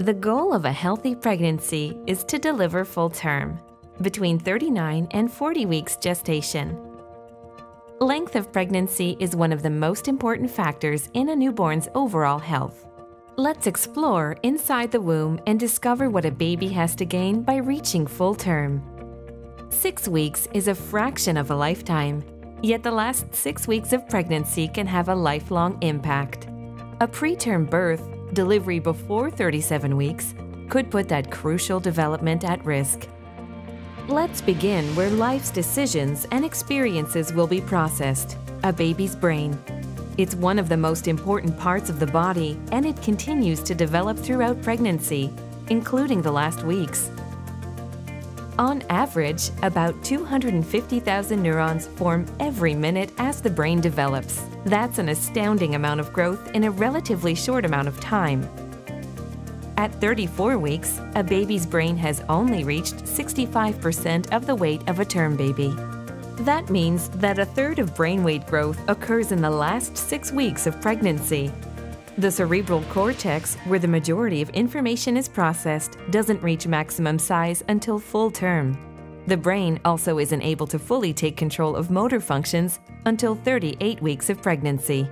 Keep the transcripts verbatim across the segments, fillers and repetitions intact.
The goal of a healthy pregnancy is to deliver full term, between thirty-nine and forty weeks gestation. Length of pregnancy is one of the most important factors in a newborn's overall health. Let's explore inside the womb and discover what a baby has to gain by reaching full term. Six weeks is a fraction of a lifetime, yet the last six weeks of pregnancy can have a lifelong impact. A preterm birth, delivery before thirty-seven weeks, could put that crucial development at risk. Let's begin where life's decisions and experiences will be processed, a baby's brain. It's one of the most important parts of the body, and it continues to develop throughout pregnancy, including the last weeks. On average, about two hundred fifty thousand neurons form every minute as the brain develops. That's an astounding amount of growth in a relatively short amount of time. At thirty-four weeks, a baby's brain has only reached sixty-five percent of the weight of a term baby. That means that a third of brain weight growth occurs in the last six weeks of pregnancy. The cerebral cortex, where the majority of information is processed, doesn't reach maximum size until full term. The brain also isn't able to fully take control of motor functions until thirty-eight weeks of pregnancy.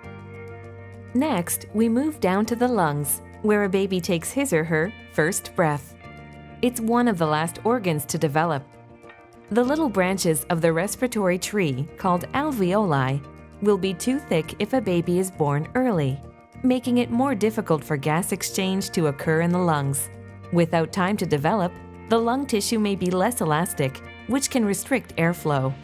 Next, we move down to the lungs, where a baby takes his or her first breath. It's one of the last organs to develop. The little branches of the respiratory tree, called alveoli, will be too thick if a baby is born early, making it more difficult for gas exchange to occur in the lungs. Without time to develop, the lung tissue may be less elastic, which can restrict airflow.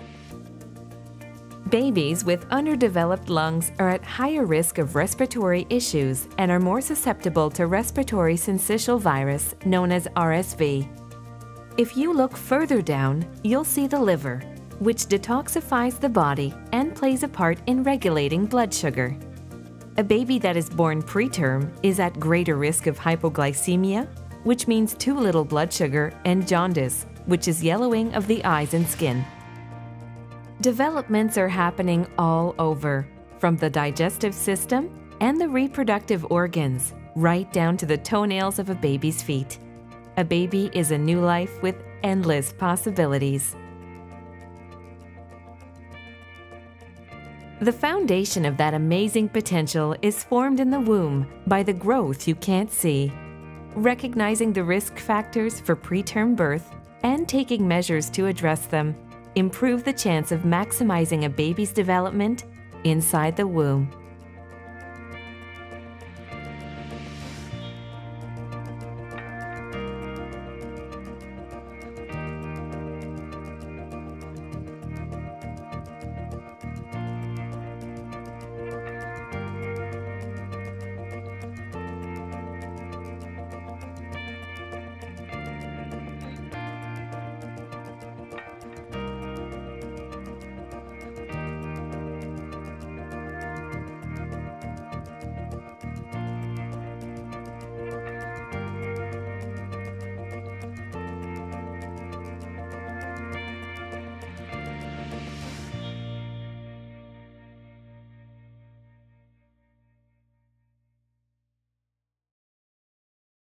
Babies with underdeveloped lungs are at higher risk of respiratory issues and are more susceptible to respiratory syncytial virus, known as R S V. If you look further down, you'll see the liver, which detoxifies the body and plays a part in regulating blood sugar. A baby that is born preterm is at greater risk of hypoglycemia, which means too little blood sugar, and jaundice, which is yellowing of the eyes and skin. Developments are happening all over, from the digestive system and the reproductive organs, right down to the toenails of a baby's feet. A baby is a new life with endless possibilities. The foundation of that amazing potential is formed in the womb by the growth you can't see. Recognizing the risk factors for preterm birth and taking measures to address them improve the chance of maximizing a baby's development inside the womb.